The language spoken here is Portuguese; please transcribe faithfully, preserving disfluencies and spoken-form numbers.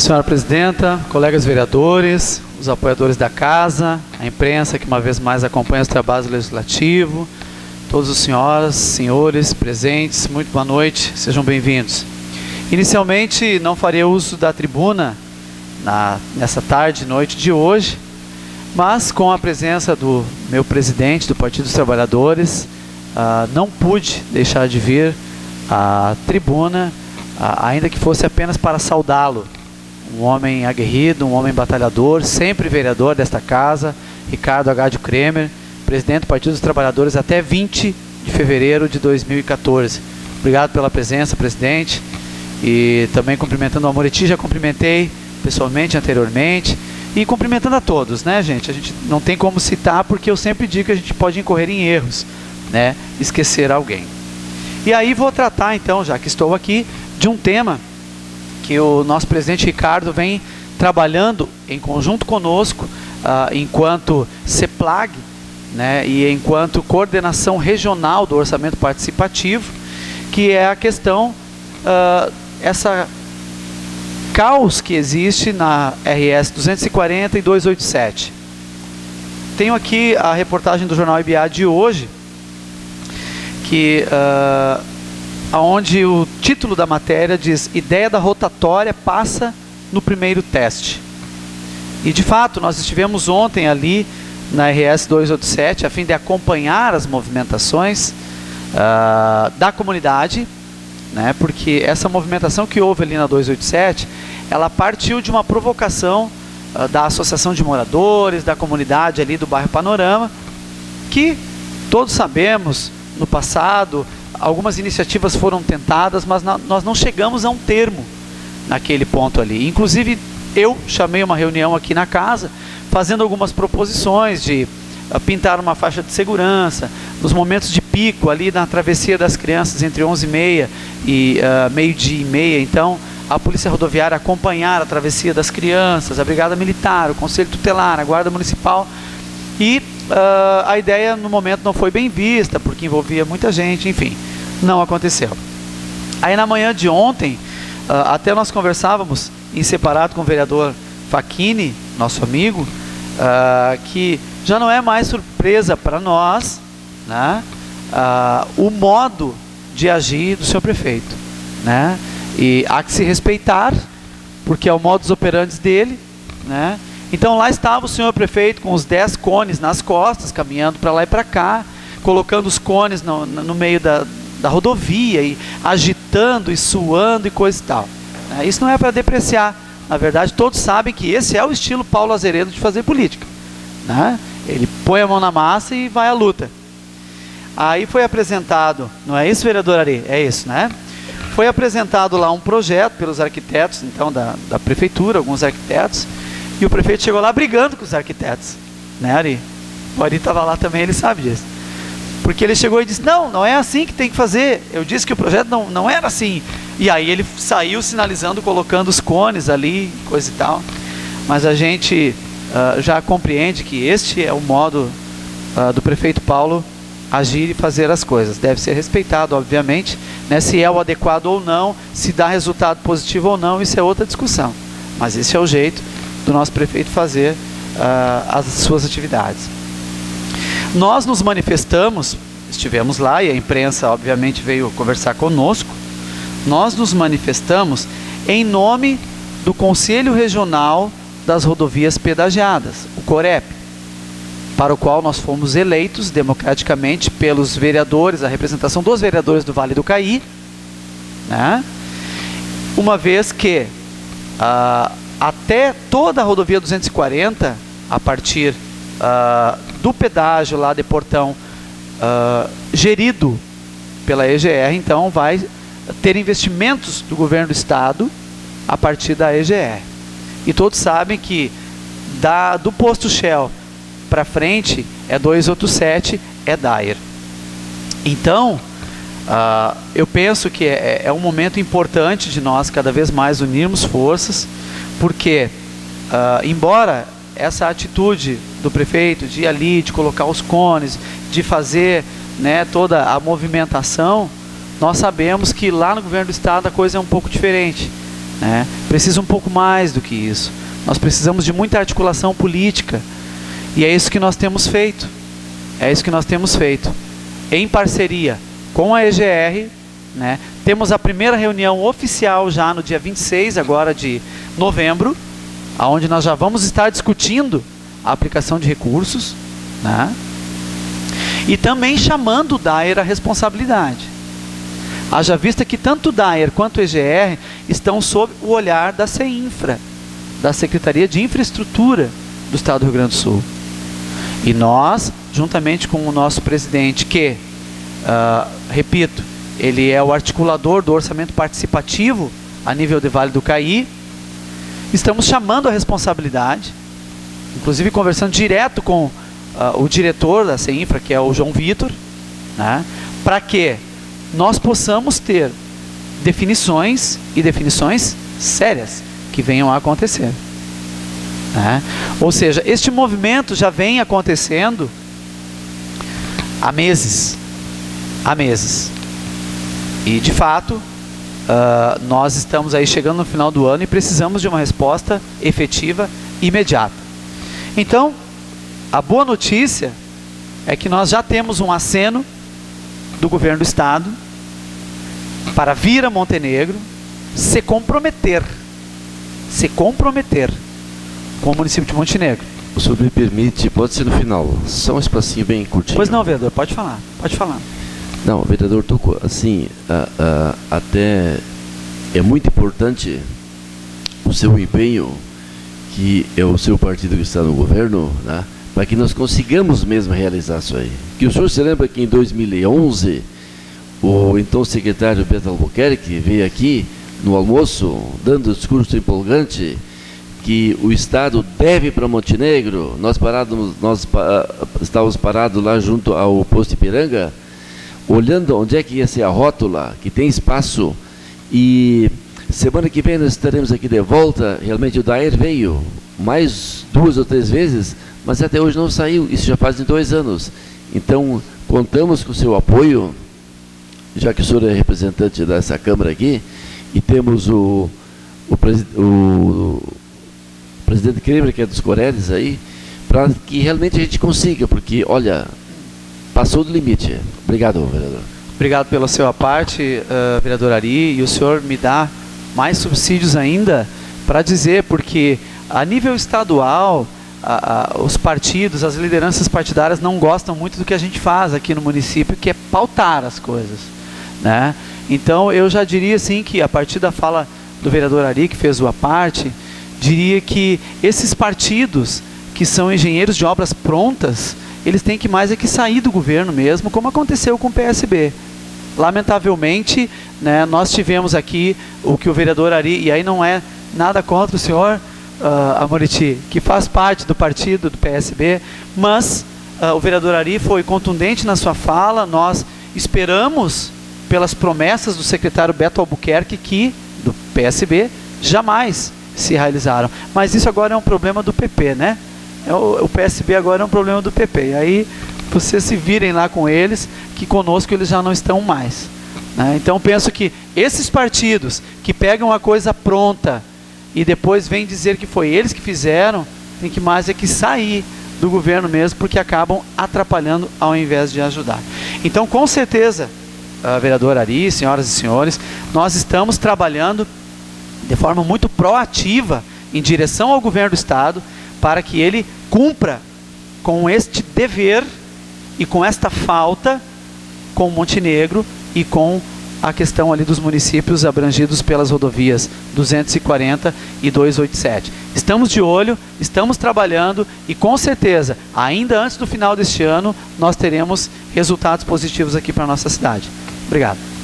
Senhora Presidenta, colegas vereadores, os apoiadores da Casa, a imprensa que uma vez mais acompanha os trabalhos legislativos, todos os senhoras, senhores presentes, muito boa noite, sejam bem-vindos. Inicialmente, não farei uso da tribuna na, nessa tarde e noite de hoje, mas com a presença do meu presidente do Partido dos Trabalhadores, uh, não pude deixar de vir à tribuna, uh, ainda que fosse apenas para saudá-lo. Um homem aguerrido, um homem batalhador, sempre vereador desta casa, Ricardo Agadio Kremer, presidente do Partido dos Trabalhadores até vinte de fevereiro de dois mil e quatorze. Obrigado pela presença, presidente, e também cumprimentando o Amoretti, já cumprimentei pessoalmente anteriormente, e cumprimentando a todos, né, gente? A gente não tem como citar, porque eu sempre digo que a gente pode incorrer em erros, né, esquecer alguém. E aí vou tratar, então, já que estou aqui, de um tema que o nosso presidente Ricardo vem trabalhando em conjunto conosco, uh, enquanto CEPLAG, né, e enquanto coordenação regional do orçamento participativo, que é a questão, uh, essa caos que existe na R S duzentos e quarenta e duzentos e oitenta e sete. Tenho aqui a reportagem do jornal I B A de hoje, que uh, onde o título da matéria diz: ideia da rotatória passa no primeiro teste. E de fato nós estivemos ontem ali na R S duzentos e oitenta e sete a fim de acompanhar as movimentações uh, da comunidade, né, porque essa movimentação que houve ali na duzentos e oitenta e sete, ela partiu de uma provocação uh, da Associação de Moradores, da comunidade ali do bairro Panorama, que todos sabemos, no passado algumas iniciativas foram tentadas, mas na, nós não chegamos a um termo naquele ponto ali. Inclusive eu chamei uma reunião aqui na casa, fazendo algumas proposições de uh, pintar uma faixa de segurança, nos momentos de pico ali na travessia das crianças, entre onze e meia e uh, meio-dia e meia, então a Polícia Rodoviária acompanhar a travessia das crianças, a Brigada Militar, o Conselho Tutelar, a Guarda Municipal. E uh, a ideia no momento não foi bem vista, porque envolvia muita gente, enfim, não aconteceu. Aí na manhã de ontem, uh, até nós conversávamos em separado com o vereador Facchini, nosso amigo, uh, que já não é mais surpresa para nós, né, uh, o modo de agir do senhor prefeito, né, e há que se respeitar, porque é o modus operandi dele, né. Então lá estava o senhor prefeito com os dez cones nas costas, caminhando para lá e para cá, colocando os cones no, no meio da, da rodovia, e agitando e suando e coisa e tal. É, isso não é para depreciar, na verdade todos sabem que esse é o estilo Paulo Azeredo de fazer política, né? Ele põe a mão na massa e vai à luta. Aí foi apresentado, não é isso, vereador Ari? É isso, né? Foi apresentado lá um projeto pelos arquitetos, então, da, da prefeitura, alguns arquitetos, e o prefeito chegou lá brigando com os arquitetos, né, Ari? O Ari estava lá também, ele sabe disso. Porque ele chegou e disse: não, não é assim que tem que fazer. Eu disse que o projeto não, não era assim. E aí ele saiu sinalizando, colocando os cones ali, coisa e tal. Mas a gente uh, já compreende que este é o modo uh, do prefeito Paulo agir e fazer as coisas. Deve ser respeitado, obviamente, né, se é o adequado ou não, se dá resultado positivo ou não, isso é outra discussão. Mas esse é o jeito do nosso prefeito fazer uh, as suas atividades. Nós nos manifestamos, estivemos lá e a imprensa obviamente veio conversar conosco, nós nos manifestamos em nome do Conselho Regional das Rodovias Pedagiadas, o COREP, para o qual nós fomos eleitos democraticamente pelos vereadores, a representação dos vereadores do Vale do Caí, né? Uma vez que uh, até toda a rodovia duzentos e quarenta, a partir uh, do pedágio lá de Portão, uh, gerido pela E G R, então vai ter investimentos do governo do estado a partir da E G R. E todos sabem que da, do posto Shell para frente é duzentos e oitenta e sete, é D A E R. Então, uh, eu penso que é, é um momento importante de nós cada vez mais unirmos forças, porque, uh, embora essa atitude do prefeito de ir ali, de colocar os cones, de fazer, né, toda a movimentação, nós sabemos que lá no governo do estado a coisa é um pouco diferente. né? Precisa um pouco mais do que isso. Nós precisamos de muita articulação política. E é isso que nós temos feito. É isso que nós temos feito. Em parceria com a E G R, né? Temos a primeira reunião oficial já no dia vinte e seis agora de novembro, onde nós já vamos estar discutindo a aplicação de recursos, né? E também chamando o Daer à responsabilidade. Haja vista que tanto o Daer quanto o E G R estão sob o olhar da CEINFRA, da Secretaria de Infraestrutura do Estado do Rio Grande do Sul. E nós, juntamente com o nosso presidente, que, uh, repito, ele é o articulador do orçamento participativo a nível de Vale do Caí, estamos chamando a responsabilidade, inclusive conversando direto com uh, o diretor da CEINFRA, que é o João Vitor, né, para que nós possamos ter definições e definições sérias que venham a acontecer. Né? Ou seja, este movimento já vem acontecendo há meses, há meses. E de fato, uh, nós estamos aí chegando no final do ano e precisamos de uma resposta efetiva e imediata. Então, a boa notícia é que nós já temos um aceno do governo do estado para vir a Montenegro se comprometer, se comprometer com o município de Montenegro. O senhor me permite, pode ser no final, só um espacinho bem curtinho. Pois não, vereador, pode falar, pode falar. Não, vereador Tuco, assim, a, a, até é muito importante o seu empenho, que é o seu partido que está no governo, né, para que nós consigamos mesmo realizar isso aí. Que o senhor se lembra que em dois mil e onze, o então secretário Beto Albuquerque veio aqui no almoço, dando um discurso empolgante, que o Estado deve para Montenegro. Nós, parado, nós pa, estávamos parados lá junto ao posto Ipiranga, olhando onde é que ia ser a rótula, que tem espaço, e semana que vem nós estaremos aqui de volta. Realmente o Daer veio mais duas ou três vezes, mas até hoje não saiu, isso já faz dois anos. Então, contamos com o seu apoio, já que o senhor é representante dessa Câmara aqui, e temos o, o, o, o presidente Kremer, que é dos Coredes aí, para que realmente a gente consiga, porque, olha, passou do limite. Obrigado, vereador. Obrigado pela sua parte, uh, vereador Ari, e o senhor me dá mais subsídios ainda para dizer, porque a nível estadual, a, a, os partidos, as lideranças partidárias não gostam muito do que a gente faz aqui no município, que é pautar as coisas, né? Então eu já diria assim que, a partir da fala do vereador Ari, que fez sua parte, diria que esses partidos que são engenheiros de obras prontas, eles têm que mais é que sair do governo mesmo, como aconteceu com o P S B. Lamentavelmente, né, nós tivemos aqui o que o vereador Ari, e aí não é nada contra o senhor, uh, Amoriti, que faz parte do partido do P S B, mas uh, o vereador Ari foi contundente na sua fala. Nós esperamos pelas promessas do secretário Beto Albuquerque, que, do P S B, jamais se realizaram. Mas isso agora é um problema do P P, né? O, o P S B agora é um problema do P P. E aí vocês se virem lá com eles, que conosco eles já não estão mais, né? Então penso que esses partidos que pegam a coisa pronta e depois vêm dizer que foi eles que fizeram, tem que mais é que sair do governo mesmo, porque acabam atrapalhando ao invés de ajudar. Então, com certeza, uh, vereador Ari, senhoras e senhores, nós estamos trabalhando de forma muito proativa em direção ao governo do estado, para que ele cumpra com este dever e com esta falta com Montenegro e com a questão ali dos municípios abrangidos pelas rodovias duzentos e quarenta e duzentos e oitenta e sete. Estamos de olho, estamos trabalhando e com certeza, ainda antes do final deste ano, nós teremos resultados positivos aqui para a nossa cidade. Obrigado.